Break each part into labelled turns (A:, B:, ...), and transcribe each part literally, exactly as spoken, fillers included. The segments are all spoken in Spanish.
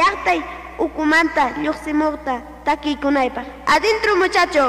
A: Llaqtay ukumanta lluqsimurta takikunaypaq. Adentro muchacho.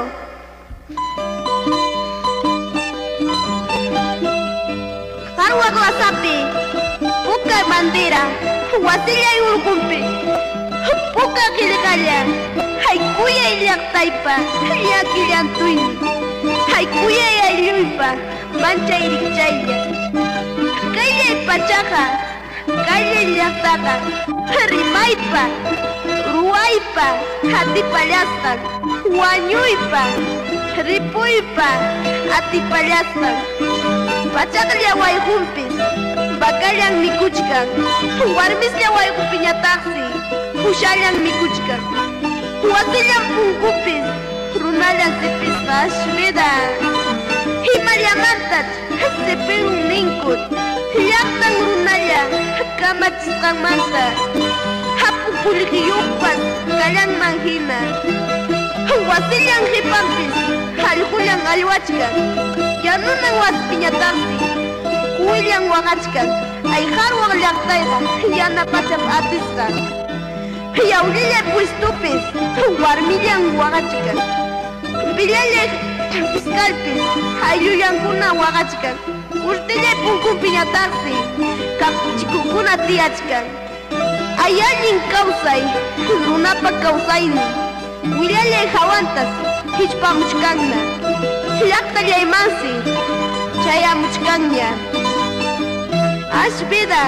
A: Qarwa wasapi puka bandera wasillay urqumpi puka qillqalla haykuyay llaqtaypa llakillantuymi haykuyay aylluypa manchay rikchaylla kaylay pachaqa kaylay llaqtaqa rimaypa ruwaypa hatipallastan wañuypa ripuypa atipallastan pachaqlla wayqunpis bakallan mikuchkan warmislla wayqupiñataqsi pushallan mikuchkan wasillan punkupis runallan sipisqa ashwida himallamantach sipirun ninkut llaqtan runalla kamachisqanmanta hapu qullqiyuqpas kallanman hina wasillan hipanpis allqullan allwachkan yanunan waspiñataqsi kuyllan waqachkan ay qarwaq llaqtayqa yana pachap atisqa yaulilla puistupis warmillan waqachkan pillallay piskalpis ayllullankuna waqachkan urtillay punkupiñataqsi Camachekuqllay tiyachkan ay allin kawsay runapa kawsaynin willallay hawantas hichpamuchkanna llaqtallaymansi chayamuchkanña ashbida.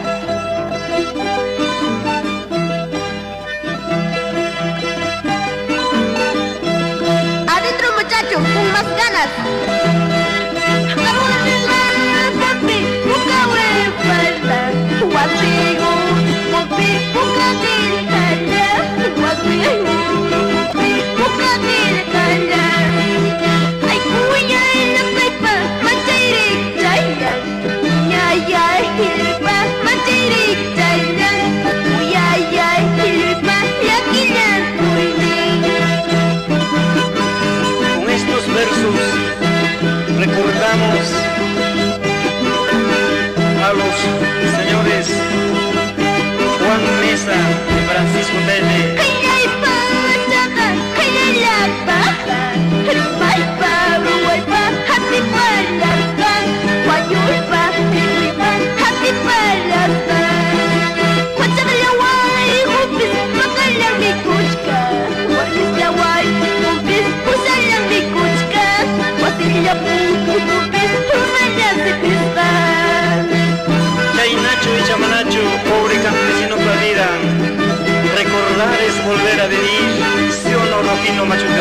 A: Adentro muchacho, con más ganas. Papi, puka huefalta, guasigo, mopi, puka dilcalla, guasigo, mopi, puka dilcalla. Ay, kuya en la pepa, manchairik chaya, ñaya hilpa, manchairik chaya, uyaya hilpa, yaquillan kuini.
B: Con estos versos recordamos a los señores Juan Mesa y Francisco Desde. Chay Nacho y Chamanacho, pobre campesino perdida, recordar es volver a vivir, ¿sí o no, Rojino Machu?